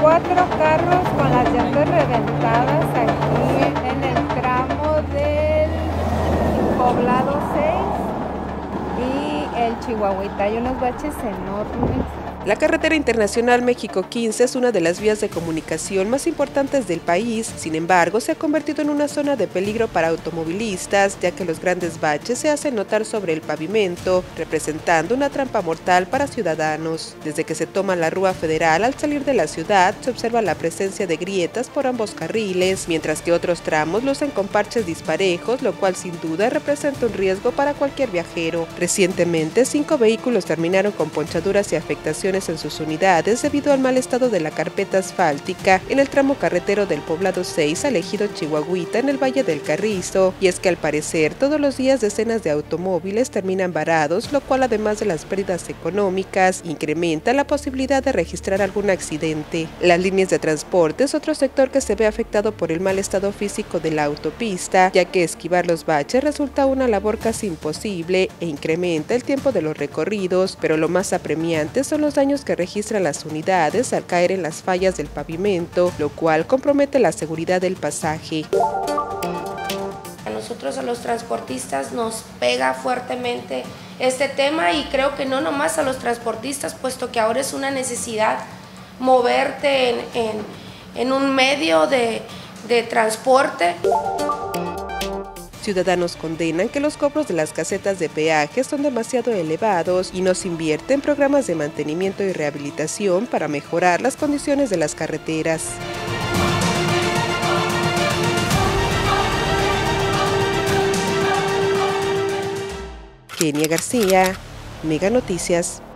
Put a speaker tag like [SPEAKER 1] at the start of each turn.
[SPEAKER 1] 4 carros con las llantas reventadas aquí en el tramo del Poblado 6 y el Chihuahuita. Hay unos baches enormes.
[SPEAKER 2] La carretera internacional México-15 es una de las vías de comunicación más importantes del país. Sin embargo, se ha convertido en una zona de peligro para automovilistas, ya que los grandes baches se hacen notar sobre el pavimento, representando una trampa mortal para ciudadanos. Desde que se toma la Rúa Federal al salir de la ciudad, se observa la presencia de grietas por ambos carriles, mientras que otros tramos lucen con parches disparejos, lo cual sin duda representa un riesgo para cualquier viajero. Recientemente, 5 vehículos terminaron con ponchaduras y afectaciones en sus unidades debido al mal estado de la carpeta asfáltica en el tramo carretero del Poblado 6 al ejido Chihuahuita en el Valle del Carrizo, y es que al parecer todos los días decenas de automóviles terminan varados, lo cual además de las pérdidas económicas incrementa la posibilidad de registrar algún accidente. Las líneas de transporte es otro sector que se ve afectado por el mal estado físico de la autopista, ya que esquivar los baches resulta una labor casi imposible e incrementa el tiempo de los recorridos, pero lo más apremiante son los daños que registran las unidades al caer en las fallas del pavimento, lo cual compromete la seguridad del pasaje.
[SPEAKER 3] A nosotros, a los transportistas, nos pega fuertemente este tema, y creo que no nomás a los transportistas, puesto que ahora es una necesidad moverte en un medio de transporte.
[SPEAKER 2] Ciudadanos condenan que los cobros de las casetas de peaje son demasiado elevados y no se invierte en programas de mantenimiento y rehabilitación para mejorar las condiciones de las carreteras. Kenia García, Mega Noticias.